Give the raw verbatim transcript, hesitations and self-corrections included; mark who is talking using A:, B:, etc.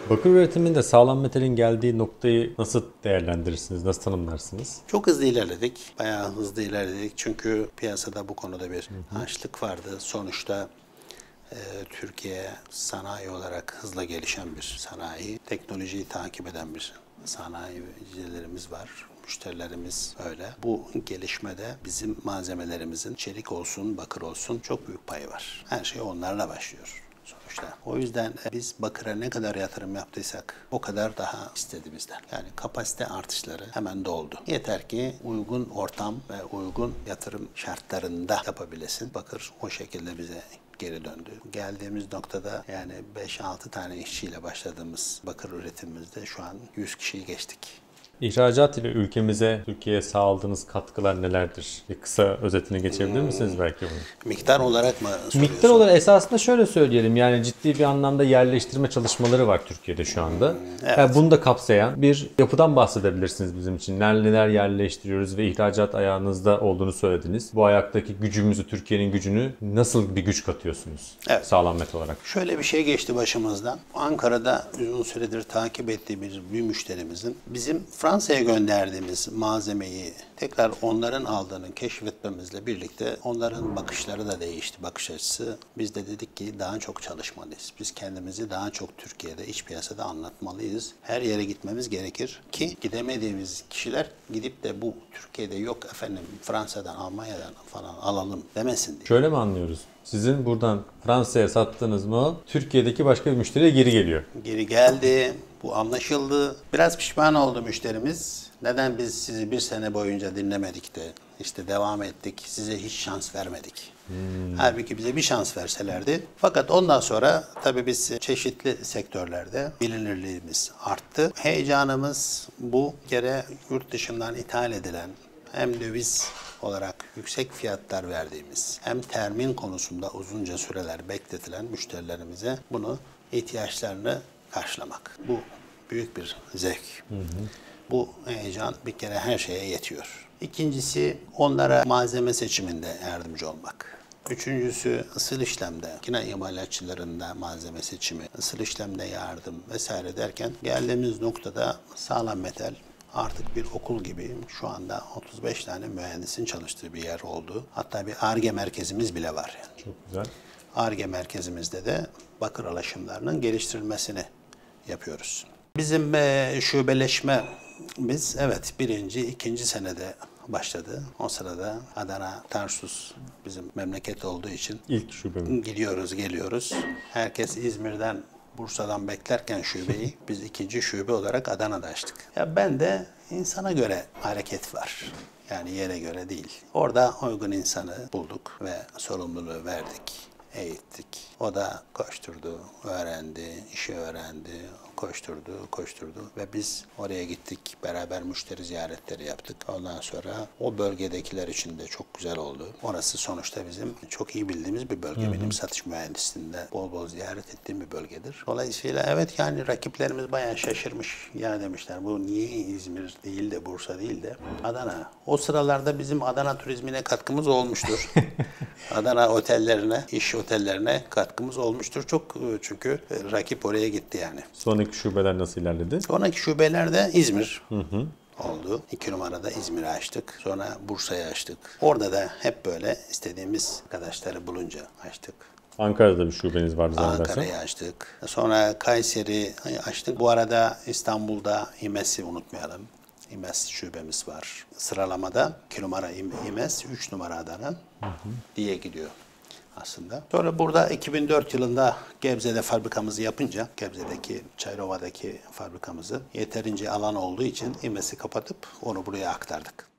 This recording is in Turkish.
A: Bakır üretiminde sağlam metalin geldiği noktayı nasıl değerlendirirsiniz, nasıl tanımlarsınız?
B: Çok hızlı ilerledik. Bayağı hızlı ilerledik. Çünkü piyasada bu konuda bir açlık vardı. Sonuçta e, Türkiye sanayi olarak hızla gelişen bir sanayi. Teknolojiyi takip eden bir sanayicilerimiz var. Müşterilerimiz öyle. Bu gelişmede bizim malzemelerimizin çelik olsun, bakır olsun çok büyük payı var. Her şey onlarla başlıyor sonuçta. O yüzden biz bakıra ne kadar yatırım yaptıysak o kadar daha istedi bizden. Yani kapasite artışları hemen doldu. Yeter ki uygun ortam ve uygun yatırım şartlarında yapabilesin. Bakır o şekilde bize geri döndü. Geldiğimiz noktada yani beş altı tane işçiyle başladığımız bakır üretimimizde şu an yüz kişiyi geçtik.
A: İhracat ile ülkemize, Türkiye'ye sağladığınız katkılar nelerdir? Bir kısa özetini geçebilir misiniz belki bunu?
B: Miktar olarak mı soruyorsun?
A: Miktar olarak esasında şöyle söyleyelim. Yani ciddi bir anlamda yerleştirme çalışmaları var Türkiye'de şu anda.
B: Evet.
A: Yani bunu da kapsayan bir yapıdan bahsedebilirsiniz bizim için. Neler neler yerleştiriyoruz ve ihracat ayağınızda olduğunu söylediniz. Bu ayaktaki gücümüzü, Türkiye'nin gücünü nasıl bir güç katıyorsunuz?
B: Evet.
A: Sağlam metal olarak.
B: Şöyle bir şey geçti başımızdan. Ankara'da uzun süredir takip ettiğimiz bir müşterimizin bizim Fransa'ya gönderdiğimiz malzemeyi tekrar onların aldığını keşfetmemizle birlikte onların bakışları da değişti, bakış açısı. Biz de dedik ki daha çok çalışmalıyız. Biz kendimizi daha çok Türkiye'de, iç piyasada anlatmalıyız. Her yere gitmemiz gerekir ki gidemediğimiz kişiler gidip de bu Türkiye'de yok efendim Fransa'dan, Almanya'dan falan alalım demesin diye.
A: Şöyle mi anlıyoruz? Sizin buradan Fransa'ya sattığınız mal Türkiye'deki başka bir müşteriye geri geliyor.
B: Geri geldi. Bu anlaşıldı. Biraz pişman oldu müşterimiz. Neden biz sizi bir sene boyunca dinlemedik de işte devam ettik, size hiç şans vermedik. Hmm. Halbuki bize bir şans verselerdi. Fakat ondan sonra tabii biz çeşitli sektörlerde bilinirliğimiz arttı. Heyecanımız bu kere yurt dışından ithal edilen hem döviz olarak yüksek fiyatlar verdiğimiz hem termin konusunda uzunca süreler bekletilen müşterilerimize bunu ihtiyaçlarını karşılamak. Bu büyük bir zevk. Hı hı. Bu heyecan bir kere her şeye yetiyor. İkincisi onlara malzeme seçiminde yardımcı olmak. Üçüncüsü ısıl işlemde, makine imalatçılarında malzeme seçimi, ısıl işlemde yardım vesaire derken geldiğimiz noktada sağlam metal artık bir okul gibi şu anda otuz beş tane mühendisin çalıştığı bir yer oldu. Hatta bir Ar-Ge merkezimiz bile var. Yani.
A: Çok güzel.
B: Ar-Ge merkezimizde de bakır alaşımlarının geliştirilmesini yapıyoruz. Bizim e, şubeleşmemiz evet birinci, ikinci senede başladı. O sırada Adana, Tarsus bizim memleket olduğu için
A: ilk şubemiz.
B: Gidiyoruz, geliyoruz. Herkes İzmir'den, Bursa'dan beklerken şubeyi biz ikinci şube olarak Adana'da açtık. Ya ben de insana göre hareket var. Yani yere göre değil. Orada uygun insanı bulduk ve sorumluluğu verdik, eğittik. O da koşturdu, öğrendi, işi öğrendi, koşturdu, koşturdu ve biz oraya gittik. Beraber müşteri ziyaretleri yaptık. Ondan sonra o bölgedekiler için de çok güzel oldu. Orası sonuçta bizim çok iyi bildiğimiz bir bölge. Hı hı. Benim satış mühendisliğinde bol bol ziyaret ettiğim bir bölgedir. Dolayısıyla evet yani rakiplerimiz bayağı şaşırmış. Ya demişler bu niye İzmir değil de Bursa değil de Adana. O sıralarda bizim Adana turizmine katkımız olmuştur. Adana otellerine, iş otellerine katkımız olmuştur. Çok çünkü rakip oraya gitti yani.
A: Sonraki şubeler nasıl ilerledi?
B: Sonraki şubelerde İzmir hı hı. oldu. İki numarada İzmir'i açtık. Sonra Bursa'yı açtık. Orada da hep böyle istediğimiz arkadaşları bulunca açtık.
A: Ankara'da bir şubeniz vardı zannedersem.
B: Ankara'yı açtık. Sonra Kayseri açtık. Bu arada İstanbul'da İMES'i unutmayalım. İMES şubemiz var. Sıralamada iki numara İMES, üç numara Adana hı hı. diye gidiyor aslında. Sonra burada iki bin dört yılında Gebze'de fabrikamızı yapınca, Gebze'deki, Çayrova'daki fabrikamızı yeterince alan olduğu için İMES'i kapatıp onu buraya aktardık.